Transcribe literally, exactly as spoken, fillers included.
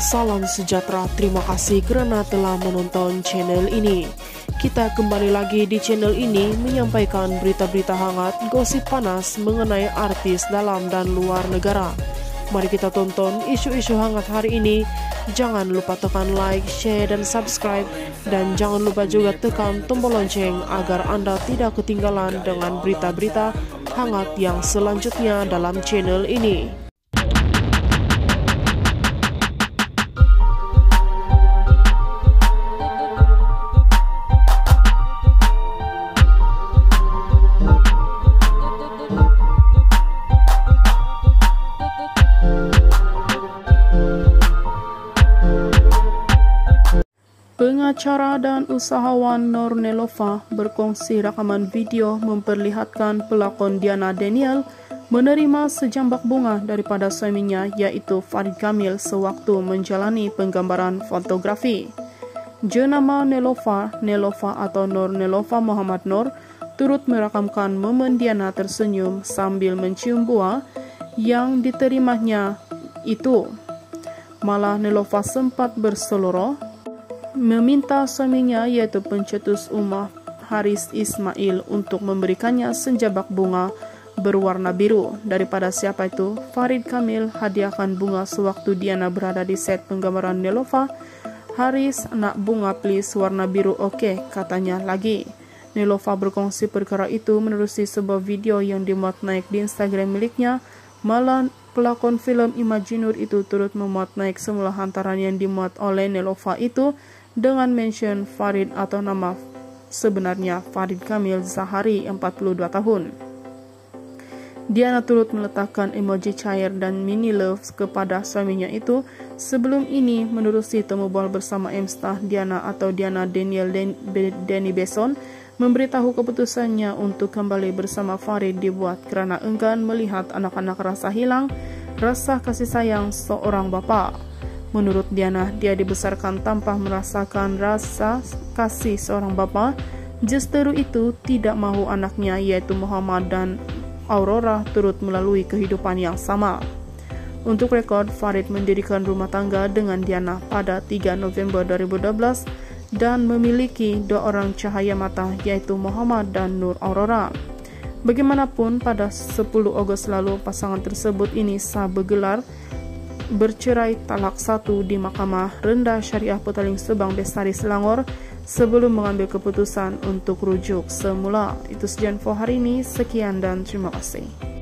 Salam sejahtera, terima kasih karena telah menonton channel ini. Kita kembali lagi di channel ini menyampaikan berita-berita hangat, gosip panas mengenai artis dalam dan luar negara. Mari kita tonton isu-isu hangat hari ini. Jangan lupa tekan like, share, dan subscribe. Dan jangan lupa juga tekan tombol lonceng agar Anda tidak ketinggalan dengan berita-berita hangat yang selanjutnya dalam channel ini. Pengacara dan usahawan Nur Nelofa berkongsi rekaman video memperlihatkan pelakon Diana Daniel menerima sejambak bunga daripada suaminya yaitu Farid Kamil sewaktu menjalani penggambaran fotografi. Jenama Nelofa, Nelofa atau Nur Nelofa Muhammad Nur turut merakamkan momen Diana tersenyum sambil mencium buah yang diterimanya itu. Malah Nelofa sempat berseloroh meminta suaminya yaitu pencetus Ummah Haris Ismail untuk memberikannya sejambak bunga berwarna biru. Daripada siapa itu? Farid Kamil hadiahkan bunga sewaktu Diana berada di set penggambaran Nelofa. Haris, nak bunga please warna biru oke, okay, katanya lagi. Nelofa berkongsi perkara itu menerusi sebuah video yang dimuat naik di Instagram miliknya. Malah pelakon film Imajinur itu turut memuat naik semula hantaran yang dimuat oleh Nelofa itu dengan mention Farid atau nama sebenarnya Farid Kamil Zahari, empat puluh dua tahun. Diana turut meletakkan emoji cair dan mini love kepada suaminya itu. Sebelum ini menerusi temu bol bersama Emstah, Diana atau Diana Daniel Den Denny Beson memberitahu keputusannya untuk kembali bersama Farid dibuat karena enggan melihat anak-anak rasa hilang rasa kasih sayang seorang bapa. Menurut Diana, dia dibesarkan tanpa merasakan rasa kasih seorang bapa. Justru itu tidak mahu anaknya yaitu Muhammad dan Aurora turut melalui kehidupan yang sama. Untuk rekod, Farid mendirikan rumah tangga dengan Diana pada tiga November dua ribu dua belas dan memiliki dua orang cahaya mata yaitu Muhammad dan Nur Aurora. Bagaimanapun, pada sepuluh Agustus lalu pasangan tersebut ini sah bergelar bercerai talak satu di Mahkamah Rendah Syariah Petaling Subang Bestari Selangor sebelum mengambil keputusan untuk rujuk semula. Itu saja info hari ini, sekian dan terima kasih.